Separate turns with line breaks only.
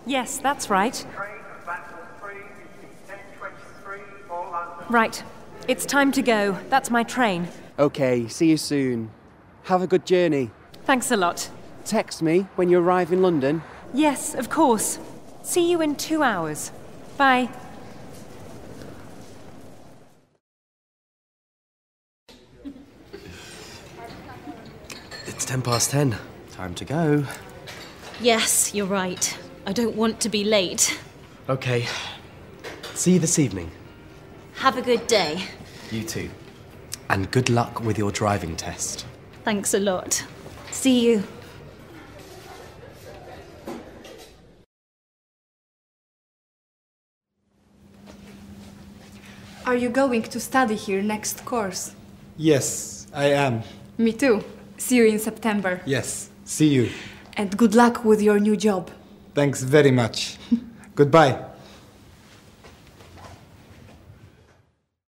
Yes, that's right. Right. It's time to go. That's my train.
Okay, see you soon. Have a good journey.
Thanks a lot.
Text me when you arrive in London.
Yes, of course. See you in 2 hours. Bye.
It's 10:10. Time to go.
Yes, you're right. I don't want to be late.
Okay. See you this evening.
Have a good day.
You too. And good luck with your driving test.
Thanks a lot. See you.
Are you going to study here next course?
Yes, I am.
Me too. See you in September.
Yes, see you.
And good luck with your new job.
Thanks very much. Goodbye.